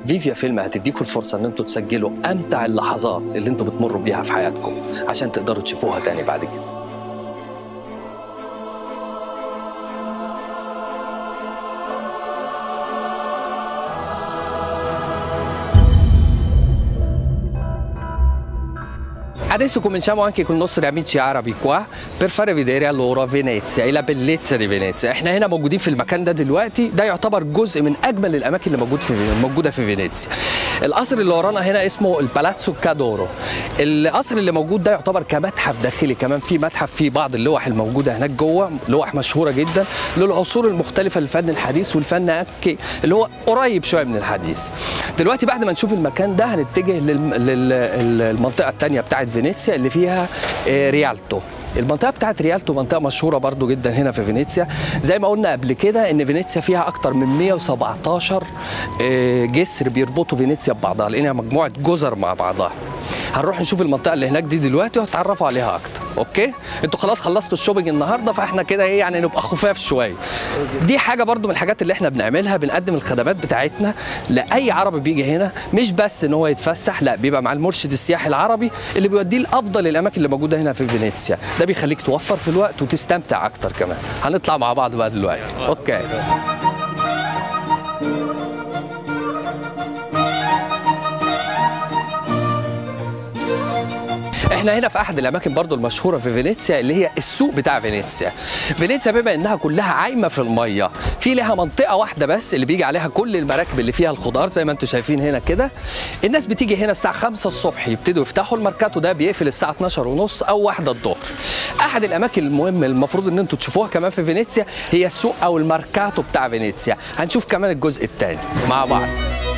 فيفيا فيلم هتديكم الفرصه ان انتوا تسجلوا امتع اللحظات اللي انتوا بتمروا بيها في حياتكم عشان تقدروا تشوفوها تاني بعد كده. Adesso cominciamo anche con i nostri amici arabi qua per fare vedere a loro Venezia e la bellezza di Venezia. احنا هنا موجودين في المكان ده دلوقتي، ده يعتبر جزء من اجمل الاماكن اللي موجوده في فينيسيا. القصر اللي ورانا هنا اسمه البالاتسو كادورو. القصر اللي موجود ده يعتبر كمتحف داخلي، كمان في متحف فيه بعض اللوح الموجوده هناك جوه، لوح مشهوره جده للعصور المختلفه للفن الحديث والفن اللي هو قريب شويه من الحديث. دلوقتي بعد ما نشوف المكان ده هنتجه للمنطقه الثانيه بتاعت فينيسيا اللي فيها ريالتو. المنطقة بتاعت ريالتو منطقة مشهورة برضو جدا هنا في فينيسيا. زي ما قلنا قبل كده ان فينيسيا فيها اكتر من 117 جسر بيربطوا فينيسيا ببعضها، لانها مجموعة جزر مع بعضها. هنروح نشوف المنطقة اللي هناك دي دلوقتي وهتعرفوا عليها اكتر. اوكي؟ انتوا خلاص خلصتوا الشوبينج النهارده، فاحنا كده ايه يعني نبقى خفاف شويه. دي حاجه برضو من الحاجات اللي احنا بنعملها، بنقدم الخدمات بتاعتنا لاي عربي بيجي هنا، مش بس ان هو يتفسح، لا بيبقى مع المرشد السياحي العربي اللي بيوديه لافضل الاماكن اللي موجوده هنا في فينيسيا. ده بيخليك توفر في الوقت وتستمتع اكتر كمان. هنطلع مع بعض بقى دلوقتي. اوكي. احنا هنا في احد الاماكن برضو المشهوره في فينيسيا اللي هي السوق بتاع فينيسيا. فينيسيا بما انها كلها عايمه في الميه، في لها منطقه واحده بس اللي بيجي عليها كل المراكب اللي فيها الخضار زي ما انتم شايفين هنا كده. الناس بتيجي هنا الساعه 5 الصبح يبتدوا يفتحوا الماركاتو، ده بيقفل الساعه 12:30 او 1 الظهر. احد الاماكن المهمه المفروض ان انتم تشوفوها كمان في فينيسيا هي السوق او الماركاتو بتاع فينيسيا. هنشوف كمان الجزء الثاني مع بعض.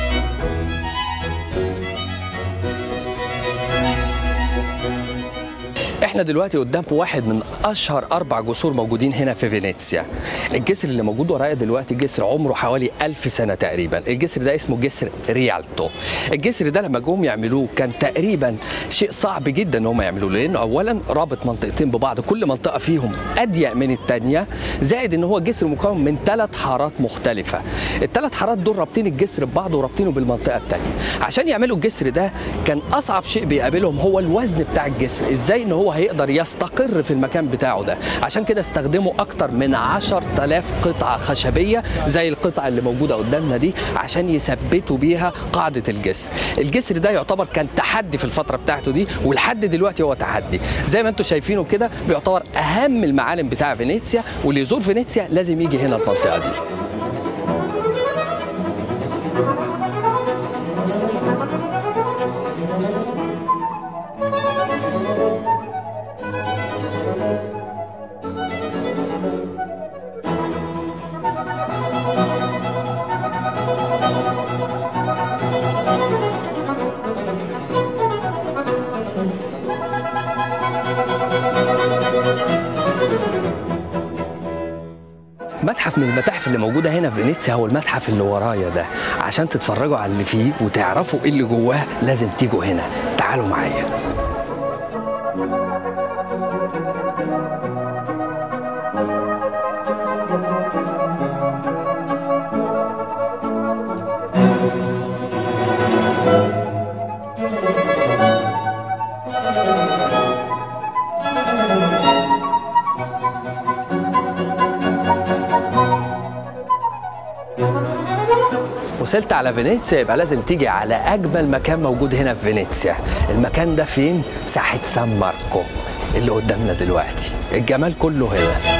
احنا دلوقتي قدام واحد من اشهر 4 جسور موجودين هنا في فينيسيا. الجسر اللي موجود ورايا دلوقتي جسر عمره حوالي 1000 سنه تقريبا. الجسر ده اسمه جسر ريالتو. الجسر ده لما جم يعملوه كان تقريبا شيء صعب جدا ان هم يعملوه، لانه اولا رابط منطقتين ببعض، كل منطقه فيهم اضيق من الثانيه، زائد ان هو جسر مكون من 3 حارات مختلفه. ال3 حارات دول رابطين الجسر ببعض ورابطينه بالمنطقه الثانيه. عشان يعملوا الجسر ده كان اصعب شيء بيقابلهم هو الوزن بتاع الجسر، ازاي ان هو هيقدر يستقر في المكان بتاعه ده. عشان كده استخدموا اكتر من 10,000 قطعه خشبيه زي القطعه اللي موجوده قدامنا دي عشان يثبتوا بيها قاعده الجسر. الجسر ده يعتبر كان تحدي في الفتره بتاعته دي، ولحد دلوقتي هو تحدي. زي ما انتم شايفينه كده بيعتبر اهم المعالم بتاع فينيسيا، واللي يزور فينيسيا لازم يجي هنا المنطقه دي. متحف من المتاحف اللي موجوده هنا في فينيسيا هو المتحف اللي ورايا ده. عشان تتفرجوا على اللي فيه وتعرفوا ايه اللي جواه لازم تيجوا هنا. تعالوا معايا. وصلت على فينيسيا يبقى لازم تيجي على اجمل مكان موجود هنا في فينيسيا. المكان ده فين؟ ساحه سان ماركو اللي قدامنا دلوقتي. الجمال كله هنا.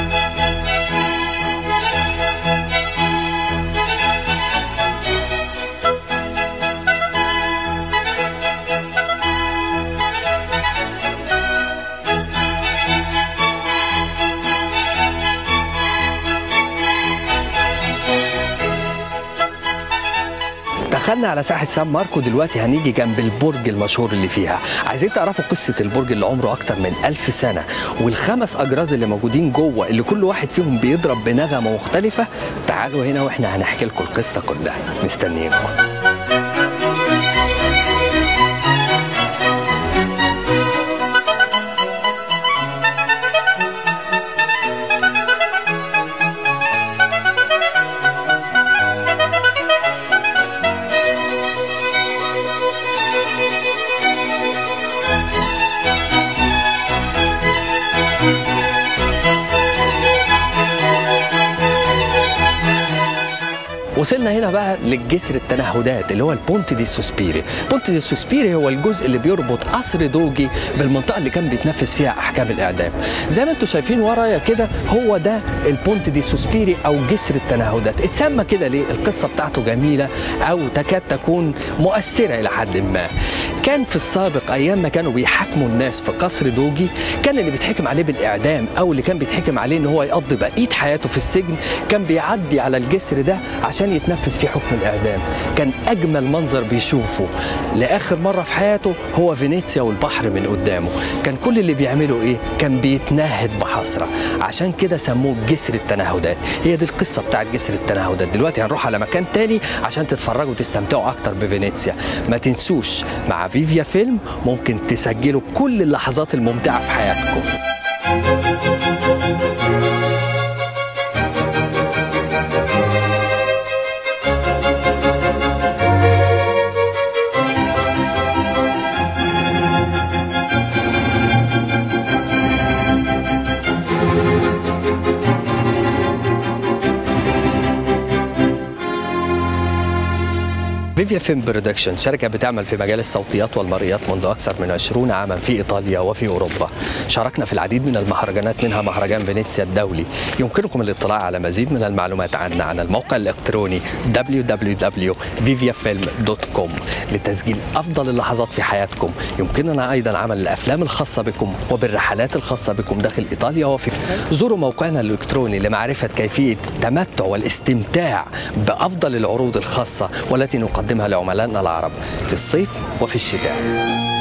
دخلنا على ساحة سان ماركو، دلوقتي هنيجي جنب البرج المشهور اللي فيها. عايزين تعرفوا قصة البرج اللي عمره أكتر من 1000 سنة والخمس أجراز اللي موجودين جوه اللي كل واحد فيهم بيضرب بنغمة مختلفة؟ تعالوا هنا واحنا هنحكي لكم القصة كلها. مستنيينكم. وصلنا هنا بقى للجسر التنهدات اللي هو البونت دي سوسبيري. بونت دي سوسبيري هو الجزء اللي بيربط قصر دوجي بالمنطقه اللي كان بيتنفذ فيها احكام الاعدام. زي ما انتم شايفين ورايا كده هو ده البونت دي سوسبيري او جسر التنهدات. اتسمى كده ليه؟ القصه بتاعته جميله او تكاد تكون مؤثره الى حد ما. كان في السابق ايام ما كانوا بيحاكموا الناس في قصر دوجي، كان اللي بيتحكم عليه بالاعدام او اللي كان بيتحكم عليه ان هو يقضي بقيه حياته في السجن كان بيعدي على الجسر ده عشان يتنفذ فيه حكم الاعدام. كان اجمل منظر بيشوفه لاخر مره في حياته هو فينيسيا والبحر من قدامه. كان كل اللي بيعمله ايه؟ كان بيتنهد بحسره، عشان كده سموه جسر التنهدات. هي دي القصه بتاعت جسر التنهدات. دلوقتي هنروح على مكان تاني عشان تتفرجوا وتستمتعوا اكتر بفينيسيا. ما تنسوش مع فيفيا فيلم ممكن تسجلوا كل اللحظات الممتعه في حياتكم. فيفيا فيلم برودكشن شركة بتعمل في مجال الصوتيات والمرئيات منذ أكثر من 20 عاما في إيطاليا وفي أوروبا. شاركنا في العديد من المهرجانات منها مهرجان فينيسيا الدولي. يمكنكم الاطلاع على مزيد من المعلومات عنا على الموقع الإلكتروني www.viviafilm.com لتسجيل أفضل اللحظات في حياتكم. يمكننا أيضا عمل الأفلام الخاصة بكم وبالرحلات الخاصة بكم داخل إيطاليا وفي. زوروا موقعنا الإلكتروني لمعرفة كيفية التمتع والاستمتاع بأفضل العروض الخاصة والتي نقدمها لعملائنا العرب في الصيف وفي الشتاء.